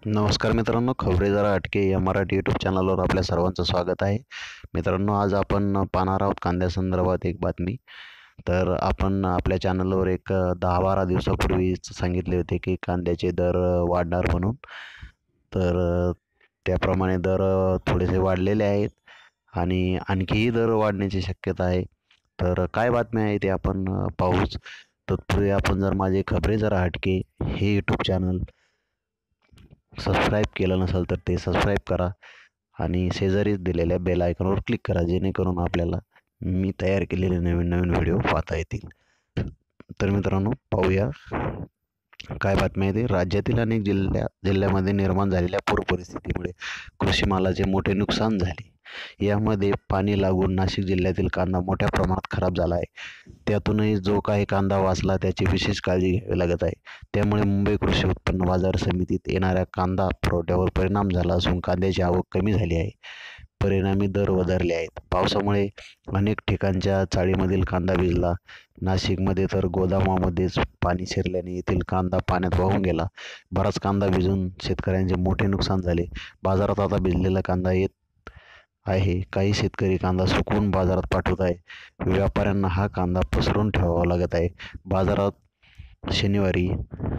नमस्कार मित्रांनो, खबरे जरा अटके या मराठी यूट्यूब चॅनलवर आपल्या सर्वांचं स्वागत आहे. मित्रांनो, आज आपण पाहणार आहोत कांद्यासंदर्भात एक बातमी. तर आपण आपल्या चॅनलवर एक 10-12 दिवसापूर्वीच सांगितले होते की कांद्याचे दर वाढणार म्हणून. तर त्याप्रमाणे दर थोडेसे वाढलेले आहेत आणि आणखीही दर वाढण्याची शक्यता आहे. तर काय बातमी आहे ते आपण पाहूच. तत्पूर्वी आपण जर माझे खबरे जरा हटके हे यूट्यूब चॅनल सबस्क्राईब केलं नसेल तर ते सबस्क्राईब करा आणि शेजारीच दिलेल्या बेल आयकॉनवर क्लिक करा, जेणेकरून आपल्याला मी तयार केलेले नवीन नवीन व्हिडिओ पाहता येतील. तर मित्रांनो, पाहूया काय बातमी आहे ते. राज्यातील अनेक जिल्ह्यामध्ये निर्माण झालेल्या पूर परिस्थितीमुळे कृषी मालाचे मोठे नुकसान झाले. यामध्ये पाणी लागून नाशिक जिल्ह्यातील कांदा मोठ्या प्रमाणात खराब झाला आहे. त्यातूनही जो काही कांदा वाचला त्याची विशेष काळजी घ्यावी लागत आहे. त्यामुळे मुंबई कृषी उत्पन्न बाजार समितीत येणाऱ्या कांदा पुरवठ्यावर परिणाम झाला असून कांद्याची आवक कमी झाली आहे. परिणामी दर वधारले आहेत. पावसामुळे अनेक ठिकाणच्या चाळीमधील कांदा भिजला. नाशिकमध्ये तर गोदामामध्येच पाणी शिरल्याने येथील कांदा पाण्यात वाहून गेला. बराच कांदा भिजून शेतकऱ्यांचे मोठे नुकसान झाले. बाजारात आता भिजलेला कांदा येत आहे. काही शेतकरी कांदा सुकवून बाजारात पाठवत आहे. व्यापाऱ्यांना हा कांदा पसरून ठेवावा लागत आहे. बाजारात शनिवारी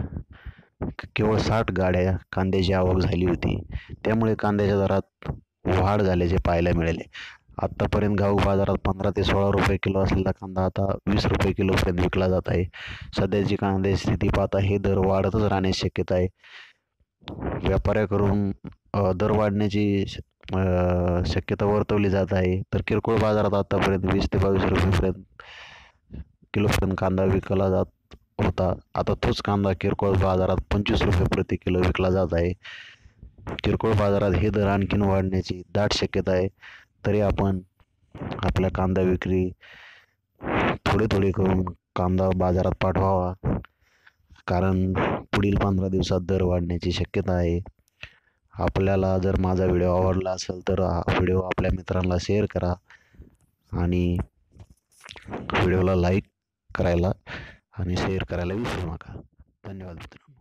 केवळ 60 गाड्या कांद्याची आवक झाली होती. त्यामुळे कांद्याच्या दरात वाढ झाल्याचे पाहायला मिळाले. आत्तापर्यंत घाऊक बाजारात 15 ते 16 रुपये किलो असलेला कांदा आता 20 रुपये किलोपर्यंत विकला जात आहे. सध्याची कांद्याची स्थिती पाहता हे दर वाढतच राहण्याची शक्यता आहे. व्यापाऱ्याकडून दर वाढण्याची शक्यता वर्तवली जात आहे. तर किरकोळ बाजारात आतापर्यंत 20 ते 22 रुपयेपर्यंत किलोपर्यंत कांदा विकला जात होता. आता तोच कांदा किरकोळ बाजारात 25 रुपये प्रति किलो विकला जात आहे. किरकोळ बाजारात हे दर आणखीन वाढण्याची दाट शक्यता आहे. तरी आपण आपल्या कांदा विक्री थोडे थोडे करून कांदा बाजारात पाठवावा, कारण पुढील 15 दिवसात दर वाढण्याची शक्यता आहे. आपल्याला जर माझा व्हिडिओ आवडला असेल तर हा व्हिडिओ आपल्या मित्रांना शेअर करा आणि व्हिडिओला लाईक करायला आणि शेअर करायला विसरू नका. धन्यवाद मित्रांनो.